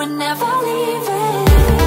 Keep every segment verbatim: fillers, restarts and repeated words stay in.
we're never leaving.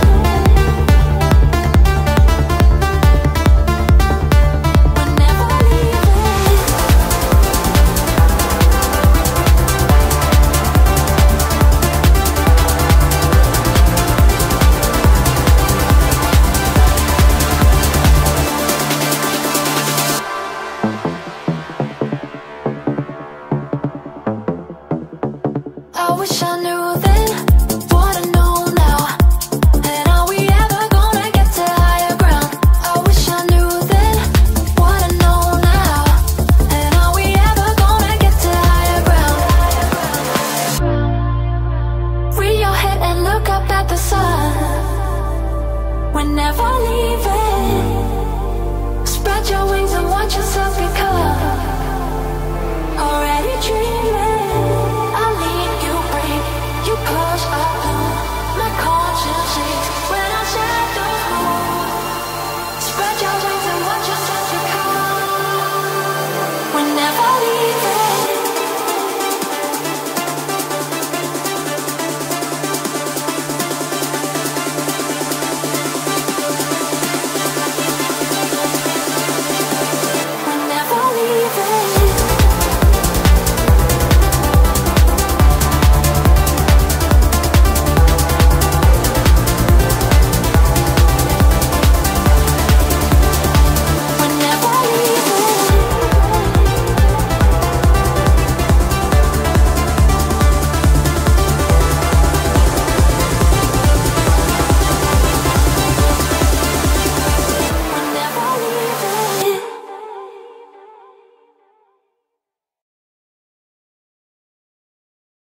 I wish I knew then what I know now. And are we ever gonna get to higher ground? I wish I knew then what I know now. And are we ever gonna get to higher ground? Read your head and look up at the sun. We're never leaving. Spread your wings and watch yourself.